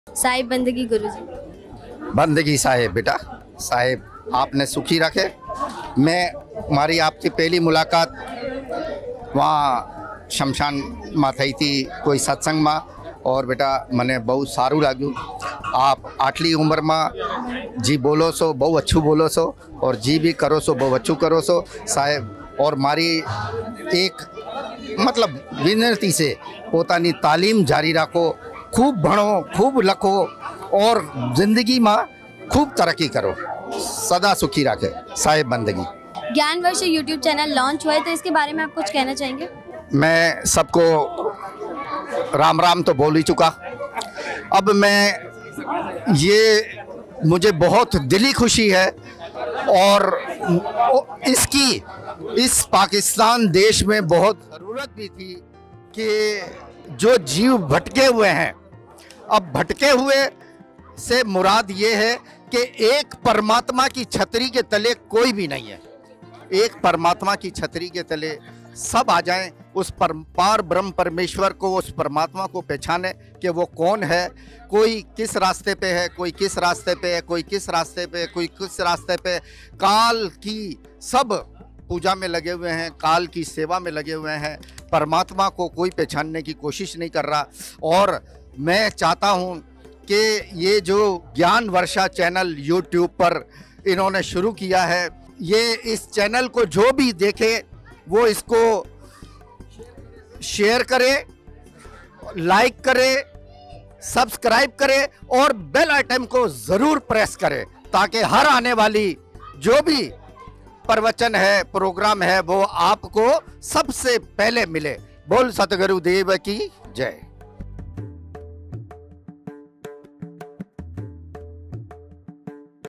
साहिब बंदगी गुरुजी। बंदगी साहिब बेटा, साहिब आपने सुखी रखे। मैं हमारी आपकी पहली मुलाकात वहाँ शमशान में थी थी कोई सत्संग में, और बेटा मने बहुत सारू लाग्યું। आप आटली उम्र में जी बोलो सो बहु अच्छू बोलो सो, और जी भी करो सो बहु अच्छू करो सो साहेब। और मारी एक मतलब विनती से पोतानी तालीम जारी रखो, खूब भणो, खूब लखो, और ज़िंदगी में खूब तरक्की करो, सदा सुखी रखे साहेब बंदगी। ज्ञान वर्ष यूट्यूब चैनल लॉन्च हुआ है, तो इसके बारे में आप कुछ कहना चाहेंगे? मैं सबको राम राम तो बोल ही चुका। अब मैं ये मुझे बहुत दिली खुशी है, और इसकी इस पाकिस्तान देश में बहुत ज़रूरत भी थी कि जो जीव भटके हुए हैं, अब भटके हुए से मुराद ये है कि एक परमात्मा की छतरी के तले कोई भी नहीं है। एक परमात्मा की छतरी के तले सब आ जाएं, उस पार ब्रह्म परमेश्वर को, उस परमात्मा को पहचाने कि वो कौन है। कोई किस रास्ते पे है, कोई किस रास्ते पे है, कोई किस रास्ते पे, कोई किस रास्ते पे। काल की सब पूजा में लगे हुए हैं, काल की सेवा में लगे हुए हैं, परमात्मा को कोई पहचानने की कोशिश नहीं कर रहा। और मैं चाहता हूँ कि ये जो ज्ञान वर्षा चैनल यूट्यूब पर इन्होंने शुरू किया है, ये इस चैनल को जो भी देखे वो इसको शेयर करे, लाइक करे, सब्सक्राइब करे, और बेल आइटम को ज़रूर प्रेस करे, ताकि हर आने वाली जो भी प्रवचन है, प्रोग्राम है, वो आपको सबसे पहले मिले। बोल सतगुरु देव की जय।